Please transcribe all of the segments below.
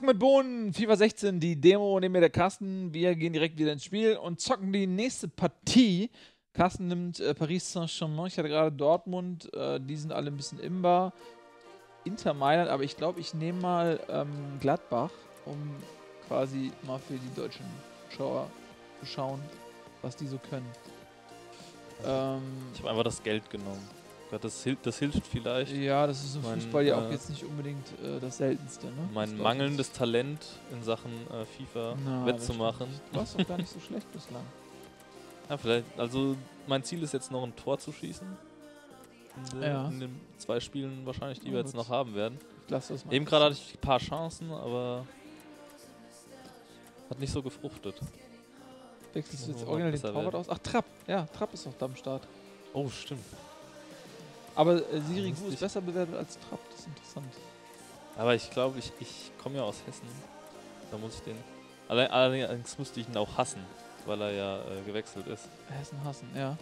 Zocken mit Bohnen, FIFA 16, die Demo nehmen wir der Carsten. Wir gehen direkt wieder ins Spiel und zocken die nächste Partie. Carsten nimmt Paris Saint-Germain. Ich hatte gerade Dortmund. Die sind alle ein bisschen imbar. Inter Mailand, aber ich glaube, ich nehme mal Gladbach, um quasi mal für die deutschen Zuschauer zu schauen, was die so können. Ich habe einfach das Geld genommen. Das hilft vielleicht. Ja, das ist im Fußball ja auch jetzt nicht unbedingt das Seltenste. Ne? Mein mangelndes Talent in Sachen FIFA wettzumachen. Du warst doch gar nicht so schlecht bislang. Ja, vielleicht. Also mein Ziel ist jetzt noch ein Tor zu schießen. In den 2 Spielen wahrscheinlich, die wir jetzt noch haben werden. Lass das mal. Eben gerade hatte ich ein paar Chancen, aber hat nicht so gefruchtet. Wechselst du jetzt original den Torwart aus? Ach, Trapp. Ja, Trapp ist noch da am Start. Oh, stimmt. Aber Sirigu ist besser bewertet als Trapp, das ist interessant. Aber ich glaube, ich komme ja aus Hessen. Da muss ich den. Allerdings musste ich ihn auch hassen, weil er ja gewechselt ist. Hessen hassen, ja.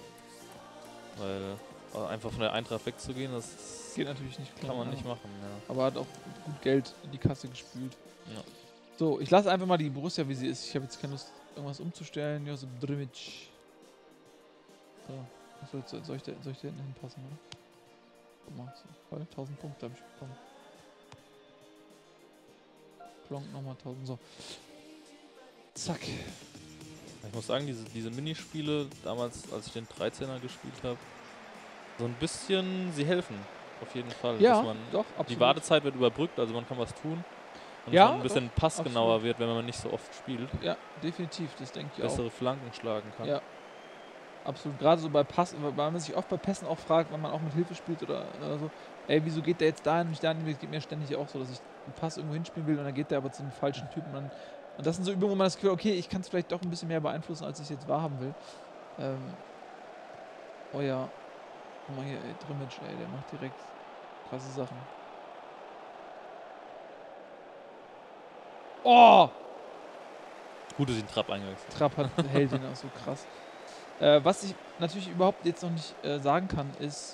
Weil einfach von der Eintracht wegzugehen, das geht natürlich nicht klar. Kann man nicht machen, ja. Aber hat auch gut Geld in die Kasse gespült. Ja. So, ich lasse einfach mal die Borussia, wie sie ist. Ich habe jetzt keine Lust, irgendwas umzustellen. Josip Drmic. So, soll ich da hinten hinpassen, oder? Guck mal, so voll. 1000 Punkte habe ich bekommen. Plonk nochmal 1000, so. Zack. Ich muss sagen, diese Minispiele, damals, als ich den 13er gespielt habe, so ein bisschen, sie helfen. Auf jeden Fall. Ja, dass man doch, absolut. Die Wartezeit wird überbrückt, also man kann was tun. Und ja, dass man ein bisschen passgenauer wird, wenn man nicht so oft spielt. Ja, definitiv, das denke ich auch. Bessere Flanken schlagen kann. Ja, absolut. Gerade so bei Pass, weil man sich oft bei Pässen auch fragt, wenn man auch mit Hilfe spielt oder so, ey, wieso geht der jetzt dahin und nicht dahin? Das geht mir ständig auch so, dass ich einen Pass irgendwo hinspielen will und dann geht der aber zu einem falschen Typen. Und das sind so Übungen, wo man das Gefühl, okay, ich kann es vielleicht doch ein bisschen mehr beeinflussen, als ich es jetzt wahrhaben will. Oh ja. Guck mal hier, ey, Drmic, ey, der macht direkt krasse Sachen. Oh! Gut, dass ich den Trapp eingewechselt. Trapp hält ihn auch so krass. Was ich natürlich überhaupt jetzt noch nicht sagen kann, ist,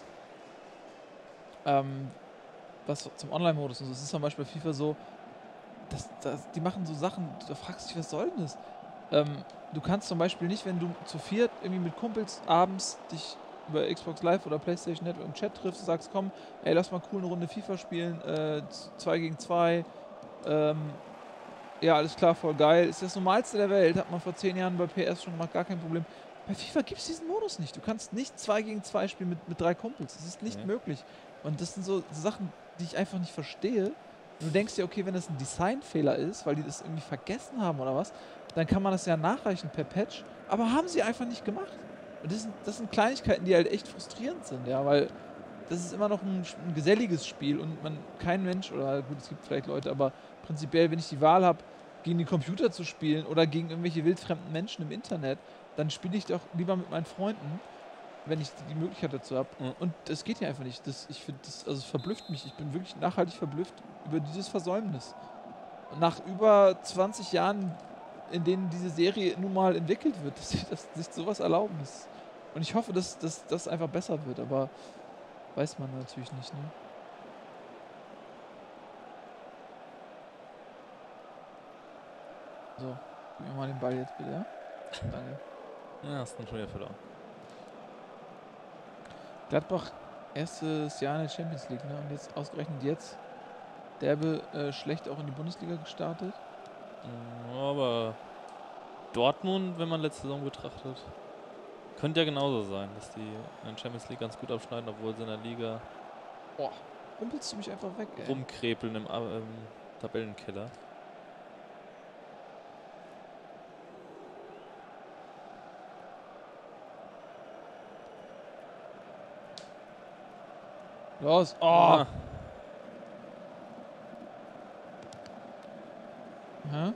was zum Online-Modus und so. Es ist zum Beispiel bei FIFA so, die machen so Sachen, da fragst du dich, was soll denn das? Du kannst zum Beispiel nicht, wenn du zu viert irgendwie mit Kumpels abends dich über Xbox Live oder PlayStation Network im Chat triffst und sagst, komm, ey, lass mal cool eine Runde FIFA spielen, 2 gegen 2, ja, alles klar, voll geil. Ist das Normalste der Welt, hat man vor 10 Jahren bei PS schon gemacht, gar kein Problem. Bei FIFA gibt es diesen Modus nicht. Du kannst nicht 2 gegen 2 spielen mit 3 Kumpels. Das ist nicht möglich. Und das sind so Sachen, die ich einfach nicht verstehe. Und du denkst dir, okay, wenn das ein Designfehler ist, weil die das irgendwie vergessen haben oder was, dann kann man das ja nachreichen per Patch. Aber haben sie einfach nicht gemacht. Und das sind Kleinigkeiten, die halt echt frustrierend sind, ja, weil das ist immer noch ein geselliges Spiel und kein Mensch, oder gut, es gibt vielleicht Leute, aber prinzipiell, wenn ich die Wahl habe, gegen die Computer zu spielen oder gegen irgendwelche wildfremden Menschen im Internet, dann spiele ich doch lieber mit meinen Freunden, wenn ich die Möglichkeit dazu habe. Und das geht ja einfach nicht. Ich finde, es verblüfft mich. Ich bin wirklich nachhaltig verblüfft über dieses Versäumnis. Nach über 20 Jahren, in denen diese Serie nun mal entwickelt wird, dass sich sowas erlauben ist. Und ich hoffe, dass das einfach besser wird, aber weiß man natürlich nicht, ne? So, gib mir mal den Ball jetzt bitte, ja? Danke. Ja, hast du schon wieder verloren. Gladbach, erstes Jahr in der Champions League, ne? Und jetzt ausgerechnet jetzt derbe schlecht auch in die Bundesliga gestartet. Aber Dortmund, wenn man letzte Saison betrachtet, könnte ja genauso sein, dass die in der Champions League ganz gut abschneiden, obwohl sie in der Liga rumpelst du mich einfach weg, ey. Rumkrepeln im Tabellenkeller. Los, oh! Hä?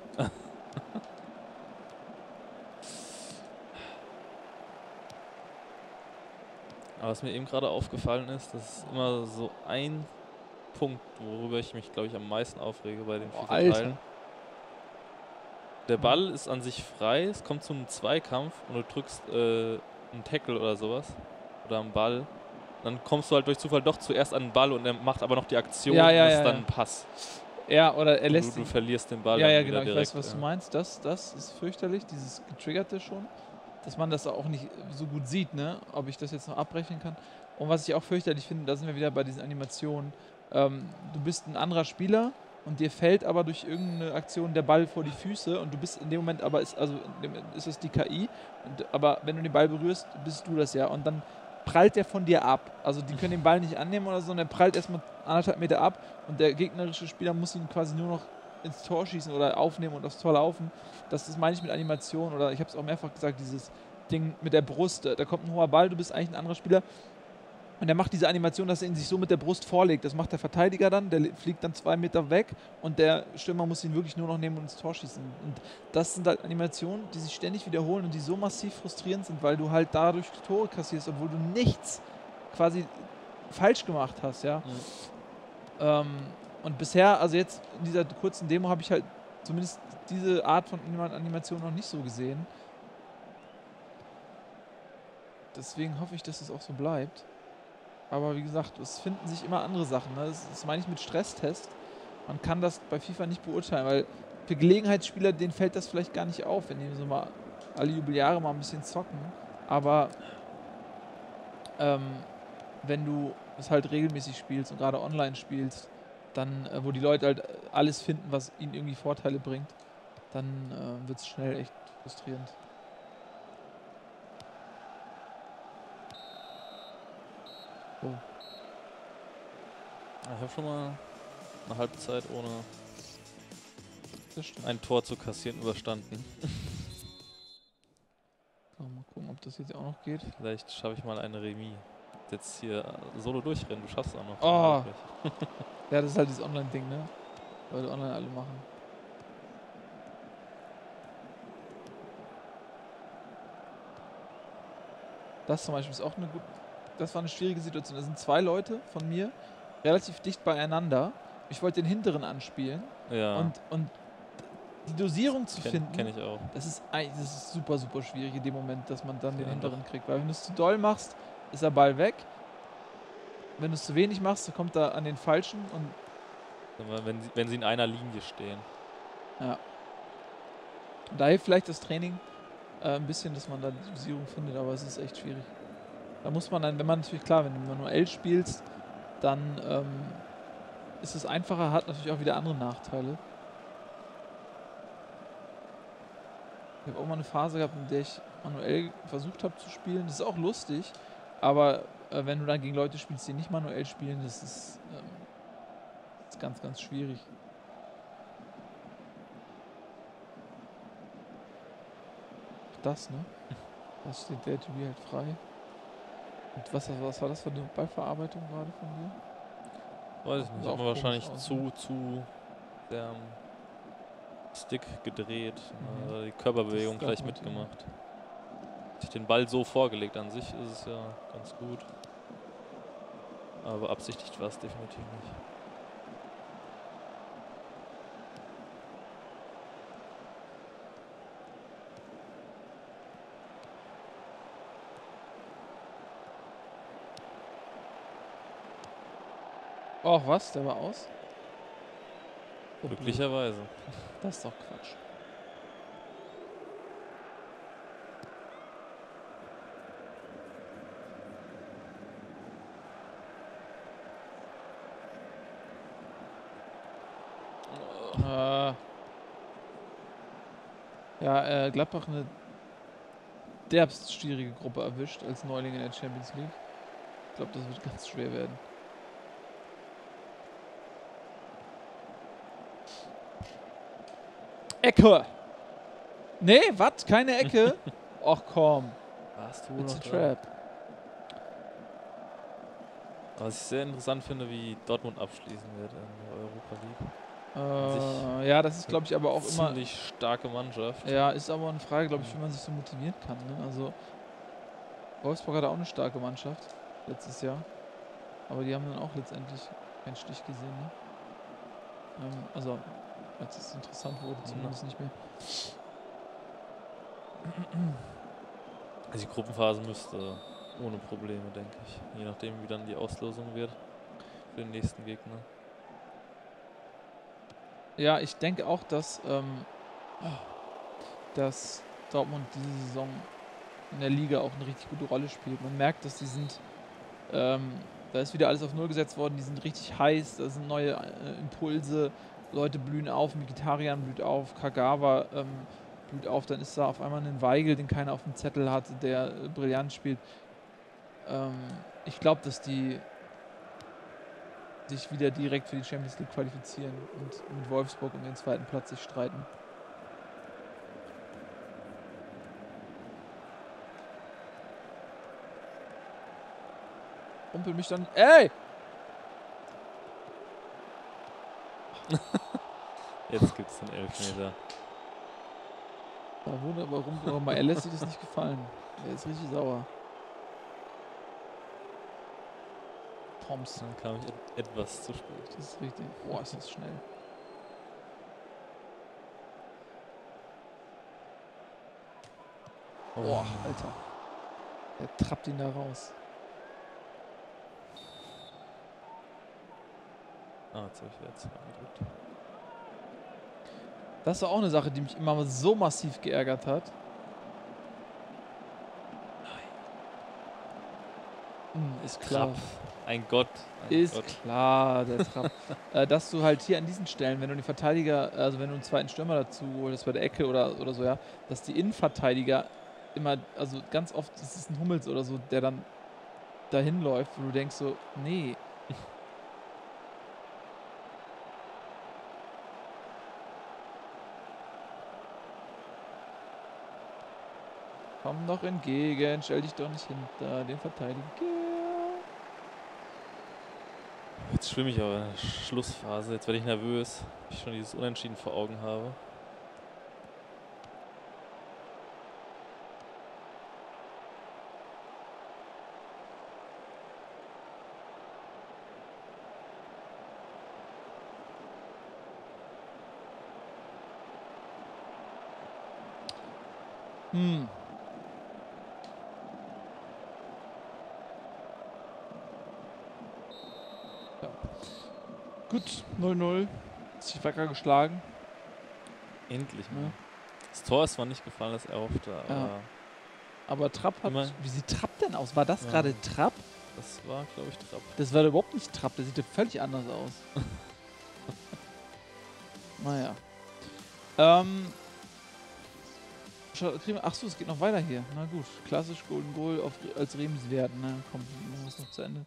Aber was mir eben gerade aufgefallen ist, das ist immer so ein Punkt, worüber ich mich, glaube ich, am meisten aufrege bei den FIFA-Teilen. Der Ball ist an sich frei, es kommt zu einem Zweikampf und du drückst einen Tackle oder sowas oder am Ball. Dann kommst du halt durch Zufall doch zuerst an den Ball und er macht aber noch die Aktion und ist dann ein Pass. Ja, oder er lässt Du verlierst den Ball ja, dann ja, wieder genau, ich direkt. weiß, was du meinst. Das ist fürchterlich, dieses Getriggerte schon. Dass man das auch nicht so gut sieht, ne? Ob ich das jetzt noch abbrechen kann. Und was ich auch fürchterlich finde, da sind wir wieder bei diesen Animationen. Du bist ein anderer Spieler und dir fällt aber durch irgendeine Aktion der Ball vor die Füße und du bist in dem Moment aber, ist es die KI, aber wenn du den Ball berührst, bist du das ja. Und dann prallt der von dir ab. Also die können den Ball nicht annehmen oder so, sondern er prallt erstmal 1,5 Meter ab und der gegnerische Spieler muss ihn quasi nur noch ins Tor schießen oder aufnehmen und aufs Tor laufen. Das meine ich mit Animation, oder ich habe es auch mehrfach gesagt, dieses Ding mit der Brust. Da kommt ein hoher Ball, du bist eigentlich ein anderer Spieler und der macht diese Animation, dass er ihn sich so mit der Brust vorlegt. Das macht der Verteidiger dann, der fliegt dann 2 Meter weg und der Stürmer muss ihn wirklich nur noch nehmen und ins Tor schießen. Und das sind halt Animationen, die sich ständig wiederholen und die so massiv frustrierend sind, weil du halt dadurch Tore kassierst, obwohl du nichts quasi falsch gemacht hast, ja. Und bisher, also jetzt in dieser kurzen Demo, habe ich halt zumindest diese Art von Animation noch nicht so gesehen. Deswegen hoffe ich, dass es auch so bleibt. Aber wie gesagt, es finden sich immer andere Sachen. Ne? Das meine ich mit Stresstest. Man kann das bei FIFA nicht beurteilen, weil für Gelegenheitsspieler, denen fällt das vielleicht gar nicht auf, wenn die so mal alle Jubeljahre mal ein bisschen zocken. Aber wenn du es halt regelmäßig spielst und gerade online spielst, dann, wo die Leute halt alles finden, was ihnen irgendwie Vorteile bringt, dann wird es schnell echt frustrierend. So. Ich habe schon mal eine Halbzeit ohne ein Tor zu kassieren überstanden. So, mal gucken, ob das jetzt auch noch geht. Vielleicht schaffe ich mal eine Remis. Jetzt hier solo durchrennen, du schaffst auch noch. Oh! Ja, das ist halt dieses Online-Ding, ne? Weil online alle machen. Das zum Beispiel ist auch eine gute. Das war eine schwierige Situation. Da sind 2 Leute von mir relativ dicht beieinander. Ich wollte den hinteren anspielen. Ja. Und die Dosierung zu finden, kenne ich auch. das ist super, super schwierig in dem Moment, dass man dann den hinteren kriegt. Weil wenn du es zu doll machst, ist der Ball weg. Wenn du es zu wenig machst, dann kommt er an den falschen und. Wenn sie in einer Linie stehen. Ja. Da hilft vielleicht das Training ein bisschen, dass man da die Dosierung findet, aber es ist echt schwierig. Da muss man dann, wenn man natürlich, klar, wenn du manuell spielst, dann ist es einfacher, hat natürlich auch wieder andere Nachteile. Ich habe auch mal eine Phase gehabt, in der ich manuell versucht habe zu spielen. Das ist auch lustig, aber wenn du dann gegen Leute spielst, die nicht manuell spielen, das ist ganz, ganz schwierig. Das, ne? Das steht der Typ halt frei. Und was war das für eine Ballverarbeitung gerade von dir? Weiß ich nicht, ich habe mir wahrscheinlich zu der Stick gedreht, die Körperbewegung gleich mitgemacht. Hätte ich den Ball so vorgelegt, an sich ist es ja ganz gut. Aber beabsichtigt war es definitiv nicht. Oh, was? Der war aus? Glücklicherweise. Das ist doch Quatsch. Ja, Gladbach eine derbst schwierige Gruppe erwischt als Neuling in der Champions League. Ich glaube, das wird ganz schwer werden. Ecke! Nee, was? Keine Ecke? Och komm. Warst du It's a noch trap. Was ich sehr interessant finde, wie Dortmund abschließen wird in der Europa League. Ja, das ist, glaube ich, aber auch immer. Ziemlich starke Mannschaft. Ja, ist aber eine Frage, glaube ich, wie man sich so motivieren kann. Ne? Also, Wolfsburg hatte auch eine starke Mannschaft letztes Jahr. Aber die haben dann auch letztendlich keinen Stich gesehen. Ne? Also, als es interessant wurde, zumindest nicht mehr. Also die Gruppenphase müsste ohne Probleme, denke ich. Je nachdem, wie dann die Auslosung wird für den nächsten Gegner. Ja, ich denke auch, dass Dortmund diese Saison in der Liga auch eine richtig gute Rolle spielt. Man merkt, dass die sind, da ist wieder alles auf Null gesetzt worden, die sind richtig heiß, da sind neue Impulse, Leute blühen auf, Mkhitaryan blüht auf, Kagawa blüht auf, dann ist da auf einmal ein Weigl, den keiner auf dem Zettel hatte, der brillant spielt. Ich glaube, dass die sich wieder direkt für die Champions League qualifizieren und mit Wolfsburg um den zweiten Platz sich streiten. Rumpel mich dann. Ey! Jetzt gibt's den Elfmeter. Da wurde aber Rumpel, aber mal LS sieht es nicht gefallen. Der ist richtig sauer. Thompson kam ich etwas zu spät. Das ist richtig. Boah, ist das schnell. Boah, Alter. Der trappt ihn da raus. Jetzt habe ich wieder 2 gedrückt. Das war auch eine Sache, die mich immer so massiv geärgert hat. Ist klar. Trapp. Ein Gott. Ist klar, der Trapp. Dass du halt hier an diesen Stellen, wenn du die Verteidiger, also wenn du einen zweiten Stürmer dazu holst bei der Ecke oder so, ja, dass die Innenverteidiger immer, also ganz oft ist es ein Hummels oder so, der dann dahin läuft, wo du denkst so, nee. Komm doch entgegen, stell dich doch nicht hinter den Verteidiger. Jetzt schwimme ich aber in der Schlussphase. Jetzt werde ich nervös, weil ich schon dieses Unentschieden vor Augen habe. Ja. Gut, 0-0. Sich wacker geschlagen. Endlich mal. Ja. Das Tor ist zwar nicht gefallen, das erhoffte, aber... Ja. Aber Trapp hat... Wie sieht Trapp denn aus? War das gerade Trapp? Das war, glaube ich, Trapp. Das war überhaupt nicht Trapp, der sieht ja völlig anders aus. Naja. Achso, es geht noch weiter hier. Na gut, klassisch Golden Goal als Remswert. Na komm, machen wir es noch zu Ende.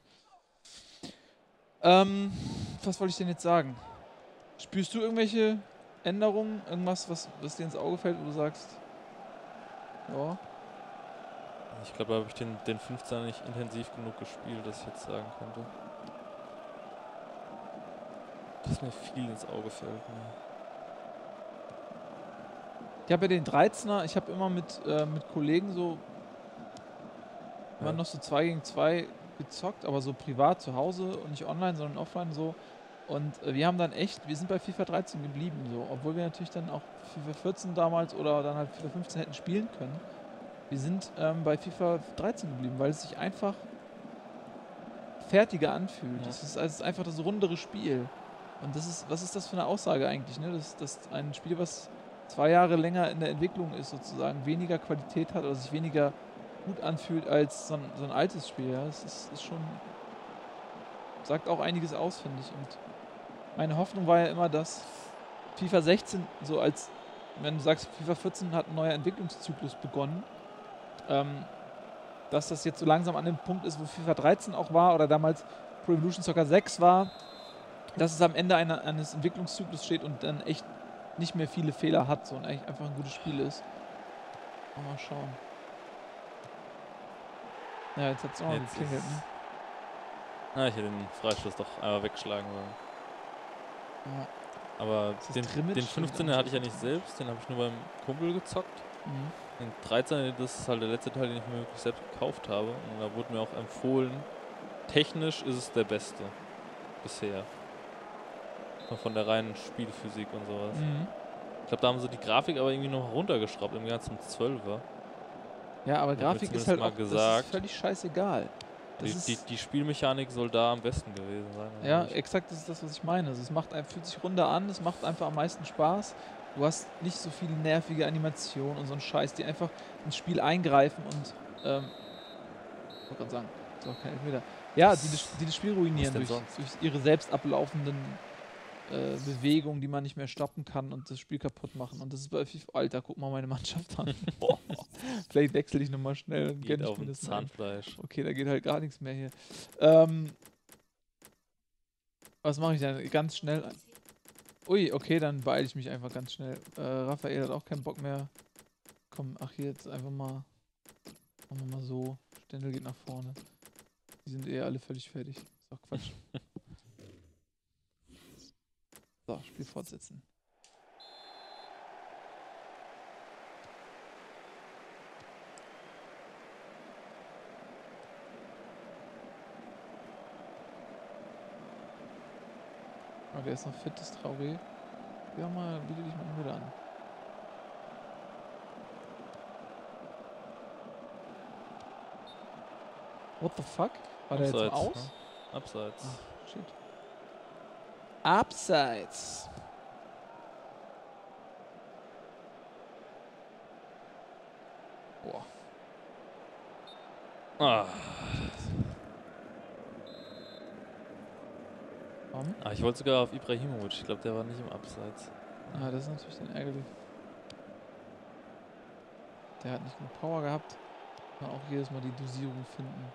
Was wollte ich denn jetzt sagen? Spürst du irgendwelche Änderungen? Irgendwas, was dir ins Auge fällt, wo du sagst, ja? Ich glaube, da habe ich den 15er nicht intensiv genug gespielt, dass ich jetzt sagen könnte. Dass mir viel ins Auge fällt. Ne? Ich habe ja den 13er, ich habe immer mit Kollegen so immer noch so 2 gegen 2 gezockt, aber so privat zu Hause und nicht online, sondern offline so. Und wir sind bei FIFA 13 geblieben, so, obwohl wir natürlich dann auch FIFA 14 damals oder dann halt FIFA 15 hätten spielen können. Wir sind bei FIFA 13 geblieben, weil es sich einfach fertiger anfühlt. Ja. Es ist einfach das rundere Spiel. Und was ist das für eine Aussage eigentlich, ne? Dass ein Spiel, was 2 Jahre länger in der Entwicklung ist, sozusagen, weniger Qualität hat oder sich weniger gut anfühlt als so ein altes Spiel. Ja? Das ist schon, sagt auch einiges aus, finde ich. Und meine Hoffnung war ja immer, dass FIFA 16 so als, wenn du sagst, FIFA 14 hat ein neuer Entwicklungszyklus begonnen, dass das jetzt so langsam an dem Punkt ist, wo FIFA 13 auch war oder damals Pro Evolution Soccer 6 war, dass es am Ende eines Entwicklungszyklus steht und dann echt nicht mehr viele Fehler hat so, und eigentlich einfach ein gutes Spiel ist. Mal schauen. Ja, jetzt hat es auch mal geklingelt, ne? Ich hätte den Freistoß doch einmal wegschlagen wollen. Ja. Aber den 15er hatte ich ja nicht selbst, den habe ich nur beim Kumpel gezockt. Mhm. Den 13er, das ist halt der letzte Teil, den ich mir wirklich selbst gekauft habe. Und da wurde mir auch empfohlen, technisch ist es der beste bisher. Von der reinen Spielphysik und sowas. Mhm. Ich glaube, da haben sie die Grafik aber irgendwie noch runtergeschraubt, im Jahr zum 12er. Ja, aber Grafik ist halt auch, das ist völlig scheißegal. Die Spielmechanik soll da am besten gewesen sein. Ja, exakt, das ist das, was ich meine. Also es fühlt sich runder an, es macht einfach am meisten Spaß. Du hast nicht so viele nervige Animationen und so einen Scheiß, die einfach ins Spiel eingreifen und, ich wollte gerade sagen, ist auch kein Elfmeter. Ja, die das Spiel ruinieren durch ihre selbst ablaufenden Bewegungen, die man nicht mehr stoppen kann und das Spiel kaputt machen. Und das ist bei FIFA, Alter, guck mal meine Mannschaft an. Vielleicht wechsle ich nochmal schnell und gönne ich mir das Zahnfleisch. Okay, da geht halt gar nichts mehr hier. Was mache ich denn? Ganz schnell. Ui, okay, dann beeile ich mich einfach ganz schnell. Raphael hat auch keinen Bock mehr. Komm, ach hier jetzt einfach mal. Machen wir mal so. Stendel geht nach vorne. Die sind alle völlig fertig. Ist doch Quatsch. So, Spiel fortsetzen. Oh, der ist noch fit, das Traoré. Ja, mal, biete dich mal wieder an. What the fuck? War der jetzt im Aus? Ne? Abseits. Ach, shit. Abseits. Boah. Ah. Ich wollte sogar auf Ibrahimovic. Ich glaube, der war nicht im Abseits. Ah, das ist natürlich dann ärgerlich. Der hat nicht genug Power gehabt. Kann auch jedes Mal die Dosierung finden.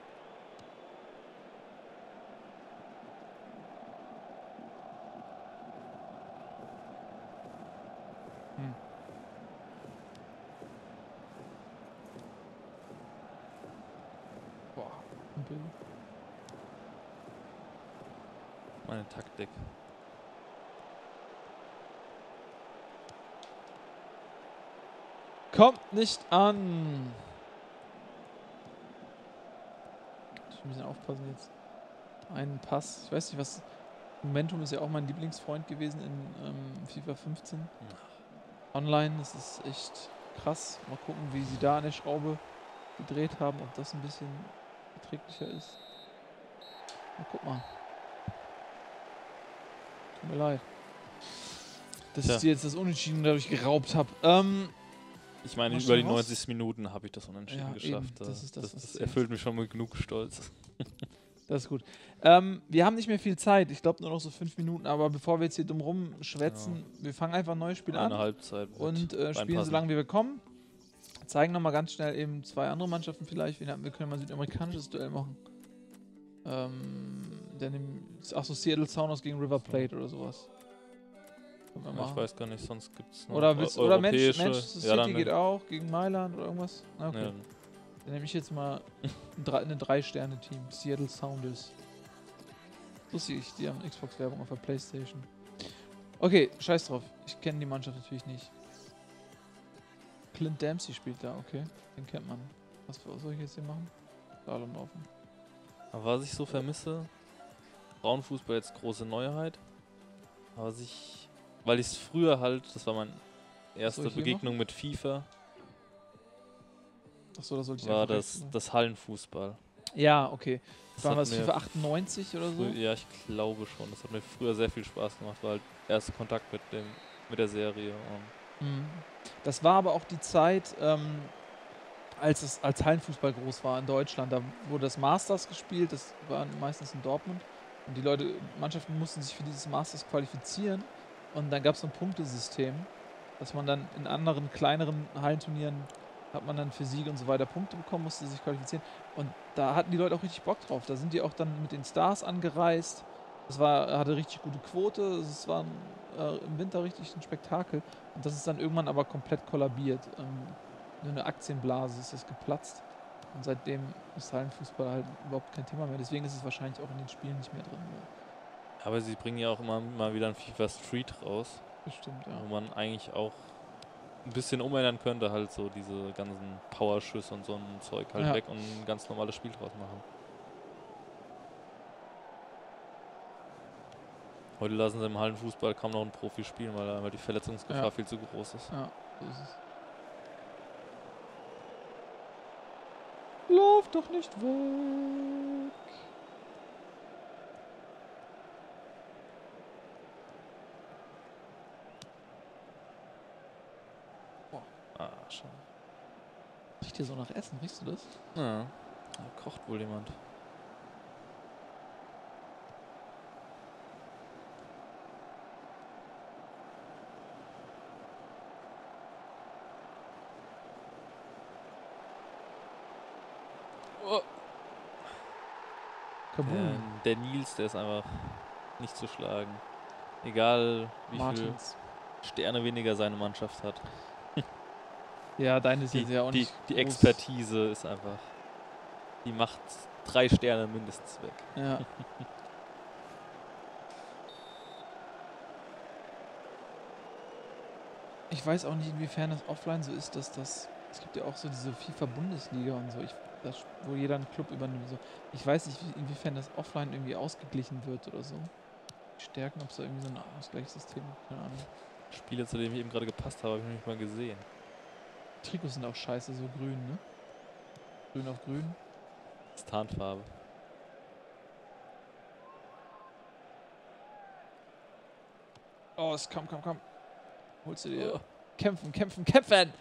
Boah, Kumpel. Meine Taktik. Kommt nicht an. Ich muss ein bisschen aufpassen jetzt. Einen Pass. Ich weiß nicht, was. Momentum ist ja auch mein Lieblingsfreund gewesen in FIFA 15. Online, das ist echt krass. Mal gucken, wie sie da an der Schraube gedreht haben, ob das ein bisschen erträglicher ist. Na, guck mal. Tut mir leid. Dass ich dir jetzt das Unentschieden dadurch geraubt habe. Ich meine, über die 90 Minuten habe ich das Unentschieden geschafft. Eben, das erfüllt mich schon mit genug Stolz. Das ist gut. Wir haben nicht mehr viel Zeit. Ich glaube nur noch so 5 Minuten. Aber bevor wir jetzt hier dumm rumschwätzen, wir fangen einfach ein neues Spiel an. Eine Halbzeit. Und spielen so lange wie wir kommen. Zeigen nochmal ganz schnell eben 2 andere Mannschaften vielleicht. Wir können mal ein südamerikanisches Duell machen. Achso, Seattle Sounders gegen River Plate oder sowas. Ich weiß gar nicht, sonst gibt es noch oder Manchester City geht auch gegen Mailand oder irgendwas. Okay. Ja. Dann nehme ich jetzt mal eine 3-Sterne-Team. Seattle Sounders. Lustig, die haben Xbox-Werbung auf der Playstation. Okay, scheiß drauf. Ich kenne die Mannschaft natürlich nicht. Clint Dempsey spielt da, okay. Den kennt man. Was soll ich jetzt hier machen? Slalom laufen. Aber was ich so vermisse, Frauenfußball jetzt große Neuheit. Aber weil ich es früher halt, das war meine erste Begegnung mit FIFA. Achso, das sollte ich war das Hallenfußball. Ja, okay. War das FIFA 98 oder so? Ja, ich glaube schon. Das hat mir früher sehr viel Spaß gemacht. War halt erster Kontakt mit der Serie. Das war aber auch die Zeit, als Hallenfußball groß war in Deutschland. Da wurde das Masters gespielt, das war meistens in Dortmund. Und die Mannschaften mussten sich für dieses Masters qualifizieren. Und dann gab es so ein Punktesystem, dass man dann in anderen, kleineren Hallenturnieren hat man dann für Siege und so weiter Punkte bekommen, musste sich qualifizieren. Und da hatten die Leute auch richtig Bock drauf. Da sind die auch dann mit den Stars angereist. Hatte richtig gute Quote. Es war im Winter richtig ein Spektakel. Und das ist dann irgendwann aber komplett kollabiert. Eine Aktienblase ist das geplatzt. Und seitdem ist Hallenfußball halt überhaupt kein Thema mehr. Deswegen ist es wahrscheinlich auch in den Spielen nicht mehr drin. Aber sie bringen ja auch immer mal wieder ein FIFA Street raus. Bestimmt, ja. Wo man eigentlich auch ein bisschen umändern könnte, halt so diese ganzen Powerschüsse und so ein Zeug halt weg und ein ganz normales Spiel draus machen. Heute lassen sie im Hallenfußball kaum noch einen Profi spielen, weil einmal die Verletzungsgefahr viel zu groß ist. Ja, so ist es. Lauf doch nicht weg. hier so nach Essen, riechst du das? Ja, da kocht wohl jemand. Oh. Der Nils, der ist einfach nicht zu schlagen. Egal, wie viele Sterne weniger seine Mannschaft hat. Ja, deine ist jetzt ja auch nicht Die Expertise ist einfach... Die macht 3 Sterne mindestens weg. Ja. Ich weiß auch nicht, inwiefern das offline so ist, dass das... Es gibt ja auch so diese FIFA-Bundesliga und so, wo jeder einen Club übernimmt. So. Ich weiß nicht, inwiefern das offline irgendwie ausgeglichen wird oder so. Die Stärken, ob es da irgendwie so ein Ausgleichssystem gibt, keine Ahnung. Spiele, zu denen ich eben gerade gepasst habe ich noch nicht mal gesehen. Trikots sind auch scheiße, so grün, ne? Grün auf grün. Das ist Tarnfarbe. Oh, komm. Holst du dir. Oh. Kämpfen!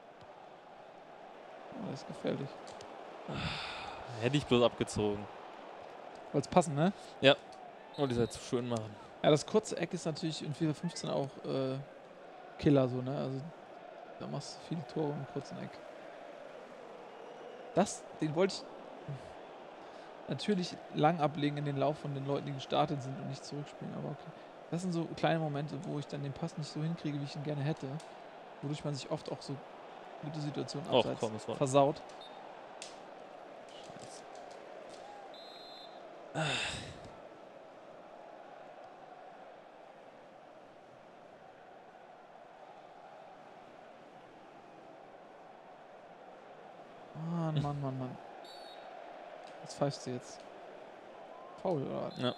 Oh, das ist gefährlich. Hätte ich bloß abgezogen. Wollt's passen, ne? Ja. Wollte ich es halt zu schön machen. Ja, das kurze Eck ist natürlich in FIFA 15 auch Killer, so, ne? Also, da machst du viele Tore im kurzen Eck. Den wollte ich natürlich lang ablegen in den Lauf von den Leuten, die gestartet sind und nicht zurückspielen, aber okay. Das sind so kleine Momente, wo ich dann den Pass nicht so hinkriege, wie ich ihn gerne hätte. Wodurch man sich oft auch so gute Situationen abseits versaut. Scheiße. Mann. Was pfeifst du jetzt? Foul, oder? Ja.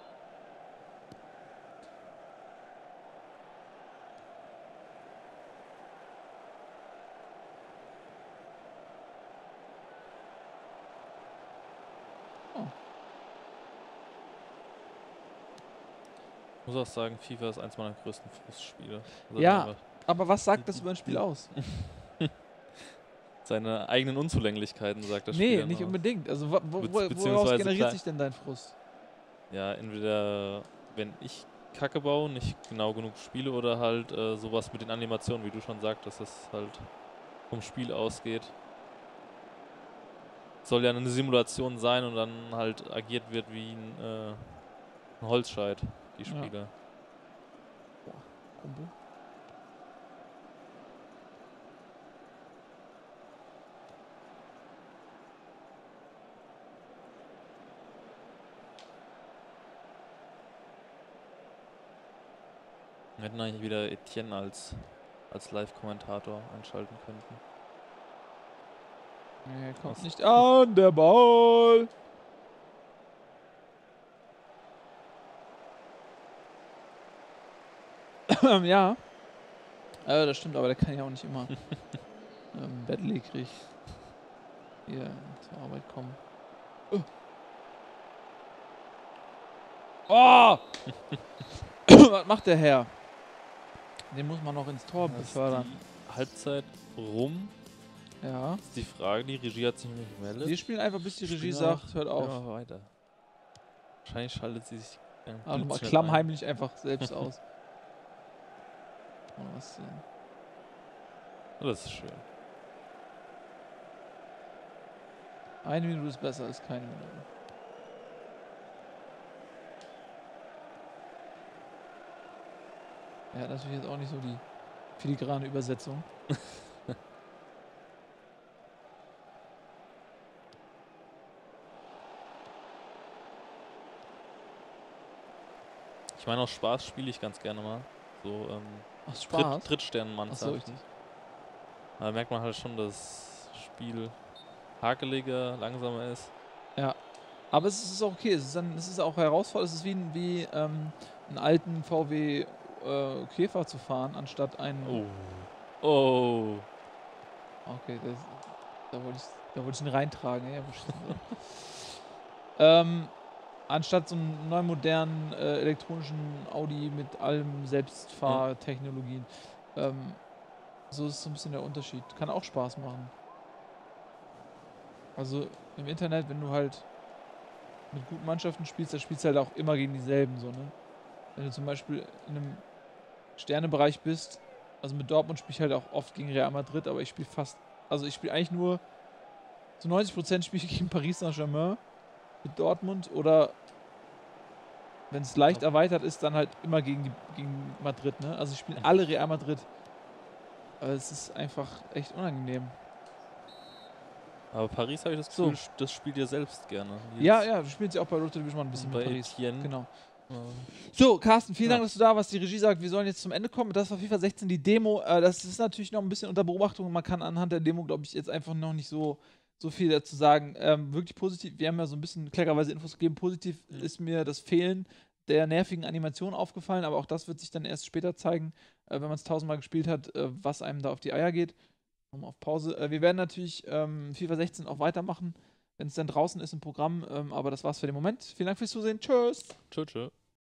Ich muss auch sagen, FIFA ist eins meiner größten Frustspiele. Also ja, aber was sagt das über ein Spiel aus? Seine eigenen Unzulänglichkeiten, sagt das Spiel. Nee, nicht unbedingt. Also woraus generiert sich denn dein Frust? Ja, entweder wenn ich Kacke baue, nicht genau genug spiele oder halt sowas mit den Animationen, wie du schon sagtest, dass es halt vom Spiel ausgeht. Soll ja eine Simulation sein und dann halt agiert wird wie ein Holzscheit, die Spiele. Ja. Boah, Kumpel. Wir hätten eigentlich wieder Etienne als Live-Kommentator einschalten könnten. Nee, kommt nicht an, der Ball! Ja. Das stimmt, aber der kann ja auch nicht immer bettlägerig hier zur Arbeit kommen. Oh! Was macht der Herr? Den muss man noch ins Tor befördern. Die Halbzeit rum. Ja. Ist die Frage, die Regie hat sich nicht gemeldet. Wir spielen einfach, bis die Regie sagt, hört auf. Ja, weiter. Wahrscheinlich schaltet sie sich mal klammheimlich einfach selbst aus. Oh, was denn? Oh, das ist schön. 1 Minute ist besser als keine Minute. Er hat natürlich jetzt auch nicht so die filigrane Übersetzung. Ich meine, aus Spaß spiele ich ganz gerne mal. So, aus Spaß? Drittsternenmannschaften. Da merkt man halt schon, dass das Spiel hakeliger, langsamer ist. Ja, aber es ist auch okay. Es ist auch herausfordernd. Es ist wie einen alten VW Käfer zu fahren, anstatt einen... Oh. Okay, da wollte ich ihn reintragen. Ja, anstatt so einen neuen modernen elektronischen Audi mit allem Selbstfahrtechnologien. So ist so ein bisschen der Unterschied. Kann auch Spaß machen. Also im Internet, wenn du halt mit guten Mannschaften spielst, da spielst du halt auch immer gegen dieselben, so, ne? Wenn du zum Beispiel in einem Sternebereich bist, also mit Dortmund spiele ich halt auch oft gegen Real Madrid, aber ich spiele eigentlich nur, zu 90% spiele ich gegen Paris Saint-Germain mit Dortmund oder wenn es leicht erweitert ist, dann halt immer gegen Madrid, ne? Also ich spiele alle Real Madrid. Aber es ist einfach echt unangenehm. Aber Paris habe ich das Gefühl, das spielt ihr selbst gerne. Ja, du spielst ja auch bei Road to Division ein bisschen mit Paris. Etienne. Genau. So, Carsten, vielen Dank, dass du da warst. Die Regie sagt, wir sollen jetzt zum Ende kommen. Das war FIFA 16, die Demo. Das ist natürlich noch ein bisschen unter Beobachtung. Man kann anhand der Demo, glaube ich, jetzt einfach noch nicht so viel dazu sagen. Wirklich positiv. Wir haben ja so ein bisschen kleckerweise Infos gegeben. Positiv ist mir das Fehlen der nervigen Animation aufgefallen, aber auch das wird sich dann erst später zeigen, wenn man es 1000-mal gespielt hat, was einem da auf die Eier geht. Auf Pause. Wir werden natürlich FIFA 16 auch weitermachen, wenn es dann draußen ist im Programm. Aber das war's für den Moment. Vielen Dank fürs Zusehen. Tschüss. Tschüss.